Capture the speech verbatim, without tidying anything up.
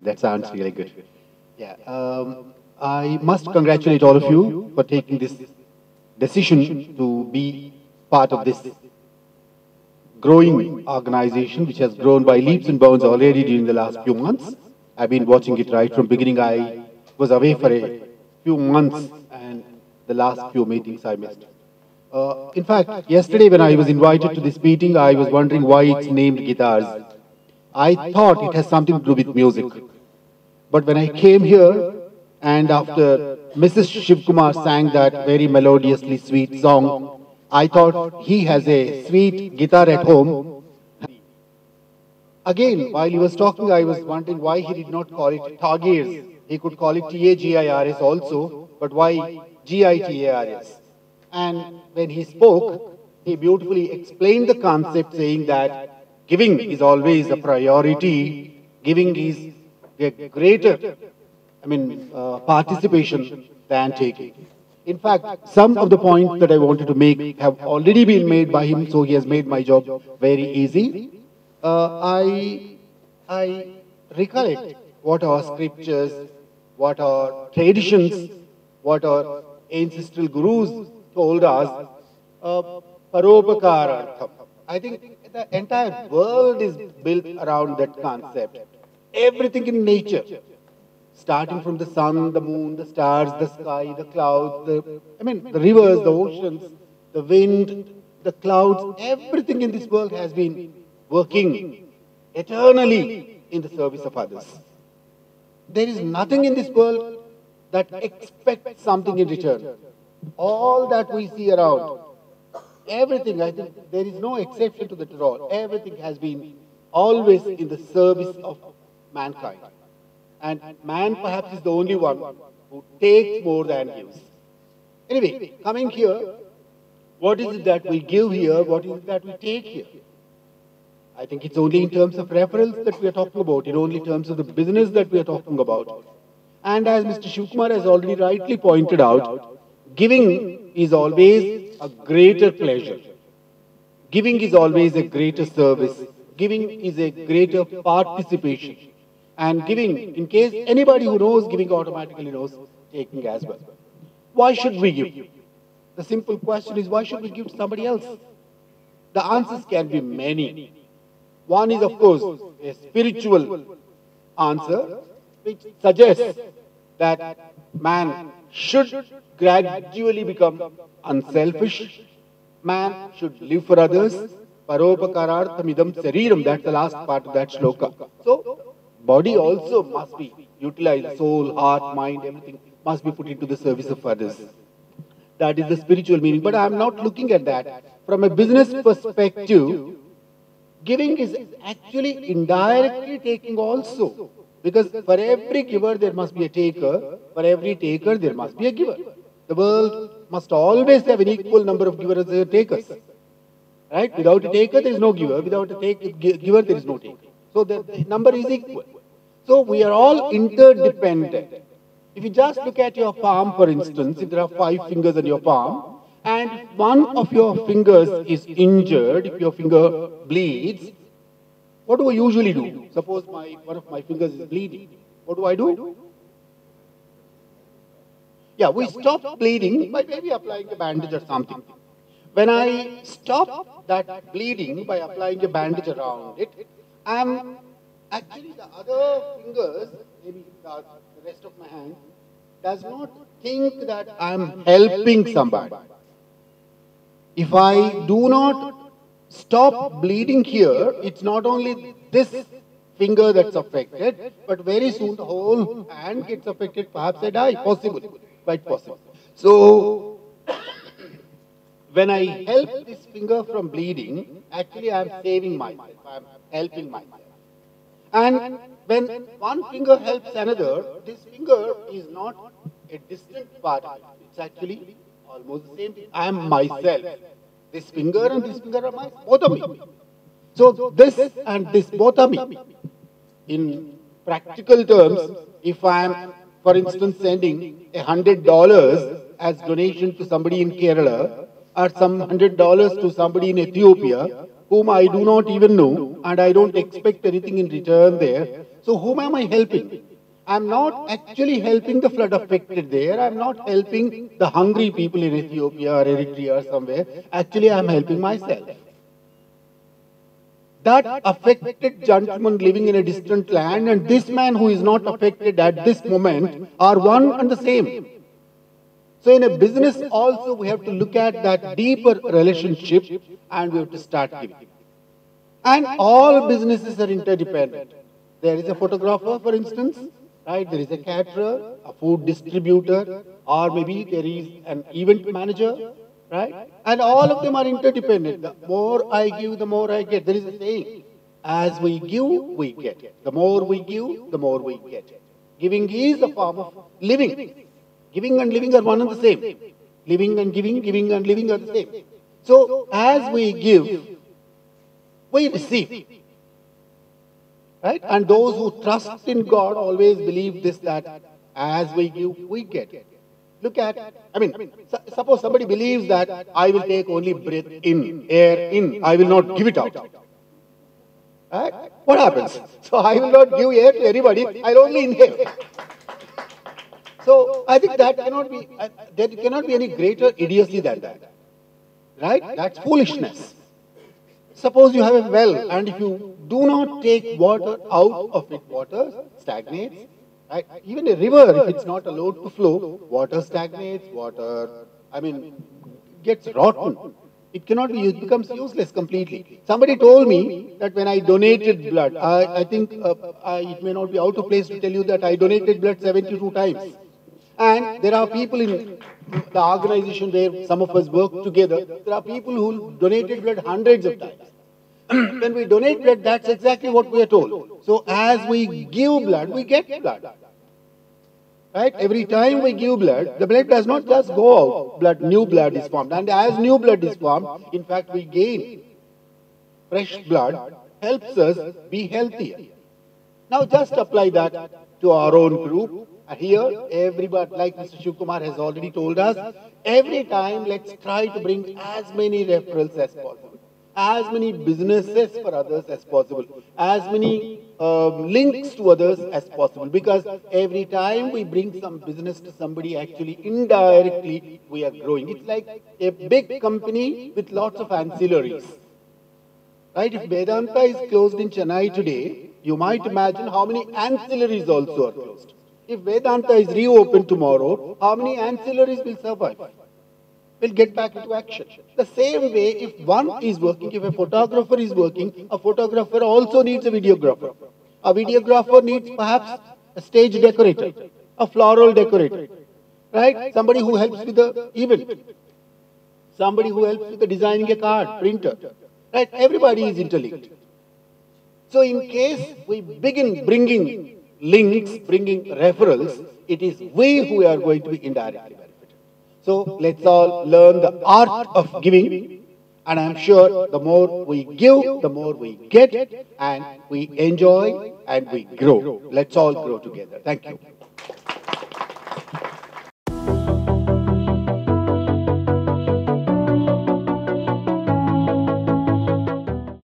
That sounds really good. Yeah. Um, I must congratulate all of you for taking this decision to be part of this growing organization, which has grown by leaps and bounds already during the last few months. I've been watching it right from beginning. I was away for a few months, and the last few meetings I missed. Uh, in fact, yesterday when I was invited to this meeting, I was wondering why it's named Guitars. I thought it has something to do with music. But when I came here, and after Missus Shivkumar sang that very melodiously sweet song, I thought he has a sweet guitar at home. Again, while he was talking, I was wondering why he did not call it Tagirs. He could call it T A G I R S also, but why G I T A R S? And when he spoke, he beautifully explained the concept, saying that giving is always a priority, giving is a greater, I mean, uh, participation than taking. In fact, some of the points that I wanted to make have already been made by him, so he has made my job very easy. Uh, I, I recollect what our scriptures, what our traditions, what our ancestral gurus told us, uh, Paropakarartham. I think the entire world is built around that concept. Everything in nature, starting from the sun, the moon, the stars, the sky, the clouds, the, I mean, the rivers, the oceans, the wind, the clouds, everything in this world has been working eternally in the service of others. There is nothing in this world that expects something in return. All that we see around, everything, I think there is no exception to that at all. Everything has been always in the service of mankind. And man perhaps is the only one who takes more than gives. Anyway, coming here, what is it that we give here? What is it that we take here? I think it's only in terms of reference that we are talking about, in only terms of the business that we are talking about. And as Mister Shivkumar has already rightly pointed out, giving is always a greater pleasure. Giving is always a greater service. Giving is a greater participation. And giving, in case anybody who knows giving automatically knows taking as well. Why should we give? The simple question is, why should we give to somebody else? The answers can be many. One is, of course, a spiritual answer, which suggests that man should gradually become unselfish. Man should live for others. Paropakararthamidam sariram, that's the last part of that shloka. So, body also must be utilized, soul, heart, mind, everything must be put into the service of others. That is the spiritual meaning. But I am not looking at that. From a business perspective, giving is actually indirectly taking also. Because for every giver there must be a taker, for every taker there must be a giver. The world must always have an equal number of givers and takers. Right? Without a taker there is no giver, without a take, giver there is no taker. So the, the number is equal. So we are all interdependent. If you just look at your palm, for instance, if there are five fingers on your palm, and one of your fingers is injured, if your finger bleeds, what do I usually do? Suppose my one of my fingers is bleeding. What do I do? Yeah, we stop bleeding by maybe applying a bandage or something. When I stop that bleeding by applying a bandage around it, I am actually the other fingers, maybe the rest of my hand, does not think that I am helping somebody. If I do not stop bleeding here, it's not only this finger that's affected, but very soon the whole hand gets affected, perhaps I die, possible, quite possible. So, when I help this finger from bleeding, actually I am saving myself, I am helping myself. And when one finger helps another, this finger is not a distant part of it. It's actually almost the same thing. I am myself. This finger and this finger are my, both of me. So this and this both are me. In practical terms, if I am, for instance, sending a hundred dollars as donation to somebody in Kerala, or some hundred dollars to somebody in Ethiopia, whom I do not even know, and I don't expect anything in return there. So whom am I helping? I'm not actually helping the flood affected there. I'm not helping the hungry people in Ethiopia or Eritrea or somewhere. Actually, I'm helping myself. That affected gentleman living in a distant land and this man who is not affected at this moment are one and the same. So in a business also we have to look at that deeper relationship and we have to start giving. And all businesses are interdependent. There is a photographer, for instance, right? There is a caterer, a food distributor, or maybe there is an event manager, right? And all of them are interdependent. The more I give, the more I get. There is a saying, as we give, we get. The more we give, the more we get. Giving is a form of living. Giving and living are one and the same. Living and giving, giving and living are the same. So as we give, we receive. Right? And those who trust in God always believe this, that as we give, we get. Look at, I mean, su suppose somebody believes that I will take only breath in, air in, I will not give it out. Right? What happens? So I will not give air to anybody, I will only inhale. So I think that cannot be, uh, there cannot be any greater idiocy than that. Right? That's foolishness. Suppose you have a well and if you do not take water out of it, water stagnates. Right? Even a river, if it's not allowed to flow, water stagnates, water, I mean, gets rotten. It cannot be used, becomes useless completely. Somebody told me that when I donated blood, I, I think uh, I, it may not be out of place to tell you that I donated blood seventy-two times. And there are people in the organization where some of us work together, there are people who donated blood hundreds of times. When we donate blood, that's exactly what we are told. So as we give blood, we get blood. Right? Every time we give blood, the blood does not just go out, blood, new blood is formed. And as new blood is formed, in fact, we gain. Fresh blood helps us be healthier. Now just apply that to our own group. Here, everybody, like Mister Shivkumar has already told us, every time let's try to bring as many referrals as possible, as many businesses for others as possible, as many um, links to others as possible, because every time we bring some business to somebody, actually indirectly we are growing. It's like a big company with lots of ancillaries. Right? If Vedanta is closed in Chennai today, you might imagine how many ancillaries also are closed. If Vedanta is reopened tomorrow, how many ancillaries will survive? Will get back into action. The same way, if one is working, if a photographer is working, a photographer also needs a videographer. A videographer needs perhaps a stage decorator, a floral decorator, right? Somebody who helps with the event, somebody who helps with the designing a card, printer, right? Everybody is interlinked. So in case we begin bringing links, bringing referrals, it is we who are going to be indirectly benefited. So let's all learn the art of giving, and I'm sure the more we give, the more we get, and we enjoy and we grow. Let's all grow together. Thank you.